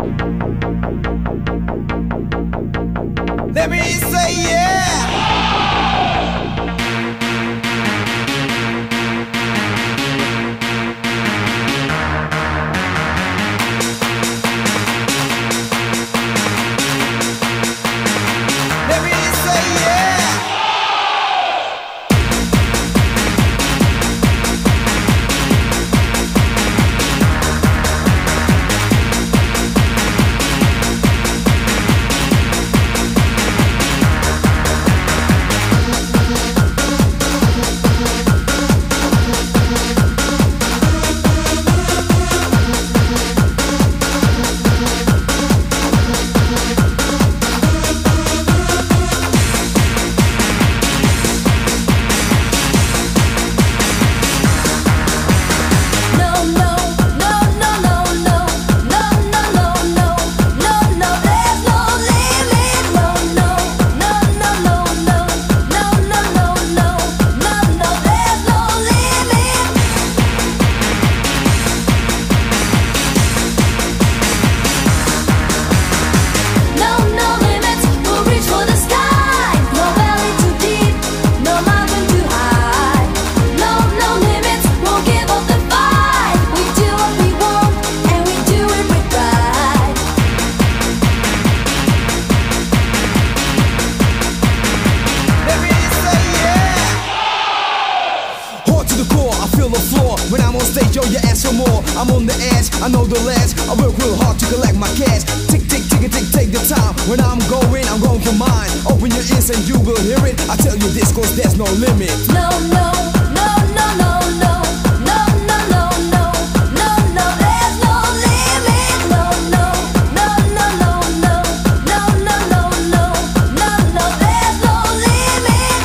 Let me say yeah. Let me say yeah. When I'm on stage, yo, you ask for more. I'm on the edge, I know the ledge. I work real hard to collect my cash. Tick, tick, tick, tick, take the time. When I'm going for mine. Open your ears and you will hear it. I tell you this cause there's no limit. No, no, no, no, no, no. No, no, no, no. No, no, there's no limit. No, no, no, no, no, no. No, no, no, no. No, no, there's no limit.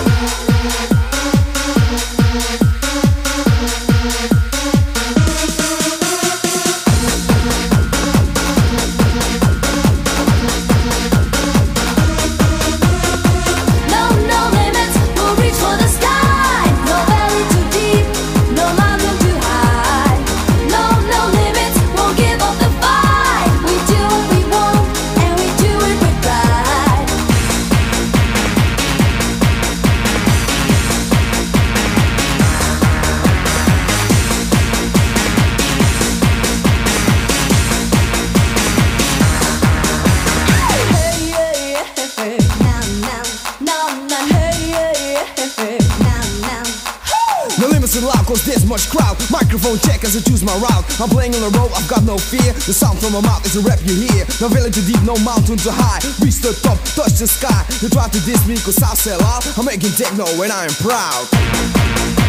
No, no limits, we'll reach for the sky. No valley too deep, no mountain too high. No, no limits, won't give up the fight. We do what we want, and we do it with pride. Hey, yeah, yeah. Now, now, now, now. Hey, yeah, yeah. Now, now. No limits in life cause there's much crowd. Microphone check as I choose my route. I'm playing on the road, I've got no fear. The sound from my mouth is a rap you hear. No valley too deep, no mountain too high. Reach the top, touch the sky. You try to diss me cause I sell out. I'm making techno when I am proud.